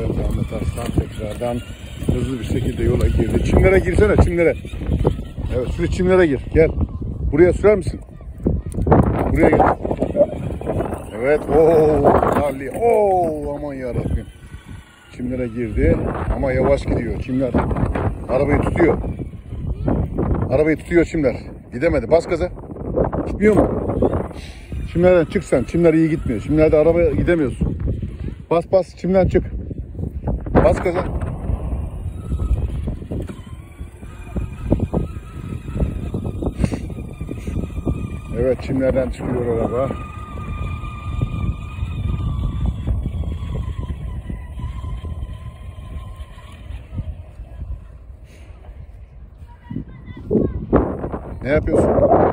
Evet, Ahmet Arslan tekrardan hızlı bir şekilde yola girdi. Çimlere girsene, çimlere. Evet, şuraya çimlere gir. Gel. Buraya sürer misin? Buraya gel. Evet. Rally. Aman yarabbim. Çimlere girdi ama yavaş gidiyor. Çimler arabayı tutuyor. Arabayı tutuyor çimler. Gidemedi. Bas gaza. Gitmiyor mu? Çimlerden çık sen. Çimler iyi gitmiyor. Çimlerde arabaya gidemiyorsun. Bas çimden çık. Bas gaza. Evet, çimlerden çıkıyor araba. Ne yapıyorsun?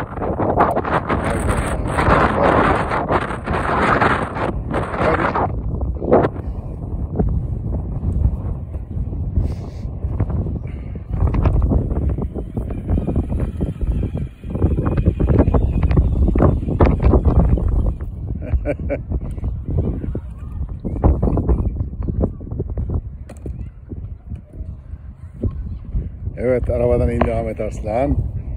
Evet, arabadan indi Ahmet Arslan.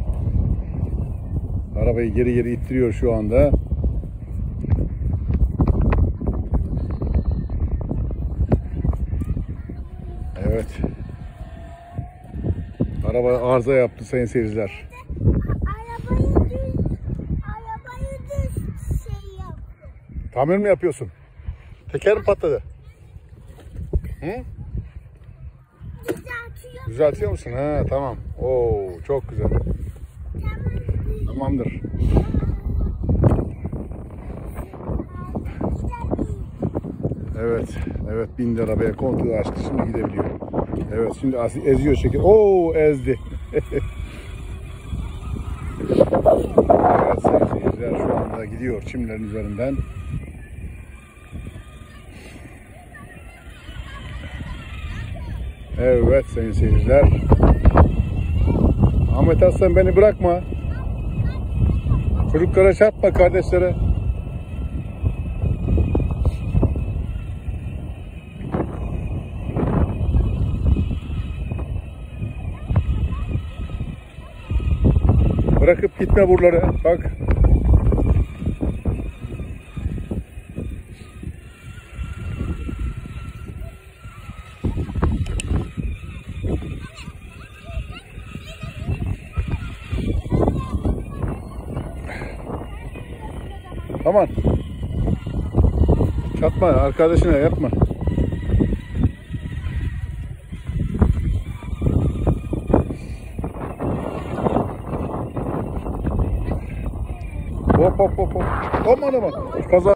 Arabayı geri ittiriyor şu anda. Evet. Araba arıza yaptı sayın seyirciler. Arabayı düz şey yaptı. Tamir mi yapıyorsun? Teker mi patladı? Hı? Düzeltiyor musun? Ha, tamam. Oo, çok güzel. Tamamdır. Evet, bindi arabaya, kontrol açtı, şimdi gidebiliyor. Evet, şimdi eziyor şekil. Ezdi. Evet, sayın seyirciler, şu anda gidiyor çimlerin üzerinden. Evet sayın seyirciler. Ahmet Arslan, beni bırakma. Çocuklara çarpma, kardeşlere. Bırakıp gitme buraları. Bak. Aman. Çatma, arkadaşına yapma. Hop. Aman. Kaza.